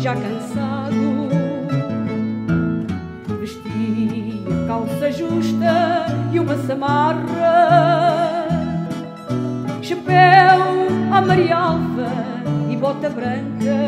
já cansado, vestia calça justa e uma samarra, chapéu à marialva e bota branca.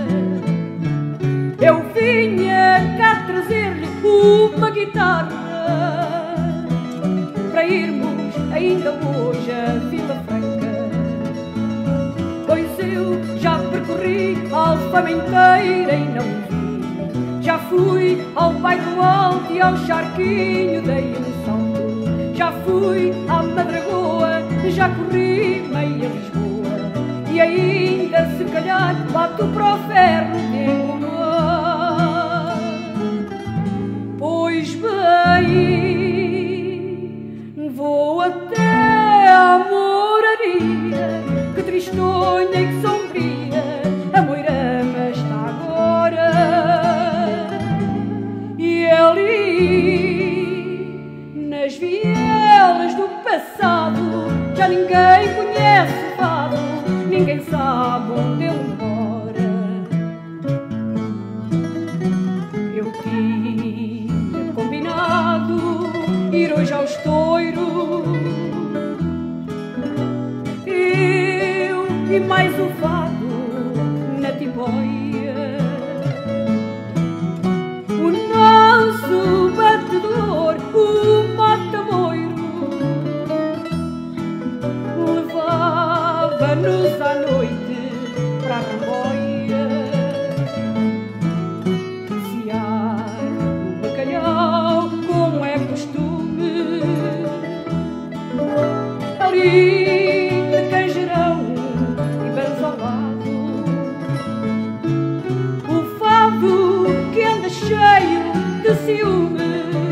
Eu vinha cá trazer-lhe uma guitarra para irmos ainda hoje a Vila Franca, pois eu já percorri a Alfama inteira e não vi. Já fui ao Bairro Alto e ao Charquinho, dei um salto. Já fui à Madragoa, já corri meia Lisboa, e ainda se calhar bato para o ferro de Engomar. Pois bem, vou até à Mouraria, que tristonha e que sombria a Moirama está agora. E ali, nas vielas do passado, já ninguém conhece o fado, ninguém sabe onde ele mora. Eu tinha combinado ir hoje ao estouro, eu e mais o fado na Tiboia. O nosso batedor, o mata-moiro, levava-nos à noite para a Ramboia. Ciar o bacalhau, como é costume, ali de Canjerão e Banzalado. O fado que anda cheio de ciúme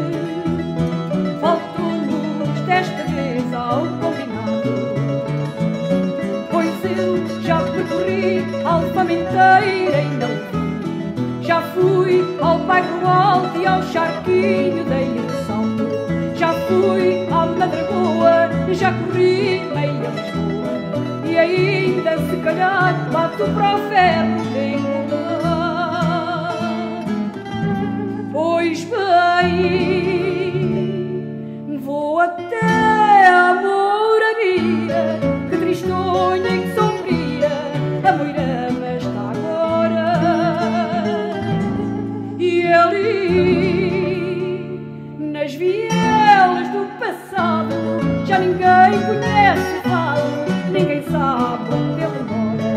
faltou-nos desta vez ao combinado, pois eu já percorri a Alfama inteira e não vi. Já fui ao Bairro Alto e ao Charquinho, dei um salto. Já fui à Madragoa, já corri meia Lisboa, e ainda se calhar bato para o ferro de Engomar. Pois bem, vou até à Mouraria, que tristonha e que sombria a Moirama está agora. E ali, nas vielas do passado, já ninguém conhece o fado, ninguém sabe onde ele mora.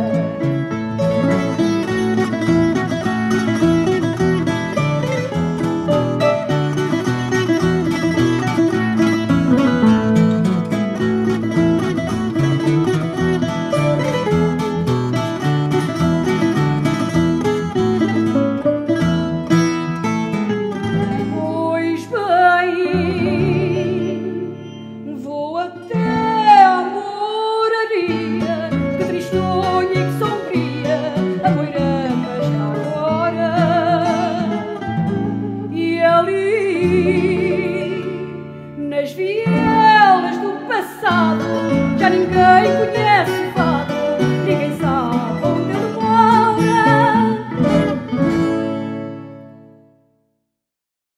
Pois bem, vou até à Mouraria, que tristonha e que sombria a Moirama está agora. E ali, nas vielas do passado, já ninguém conhece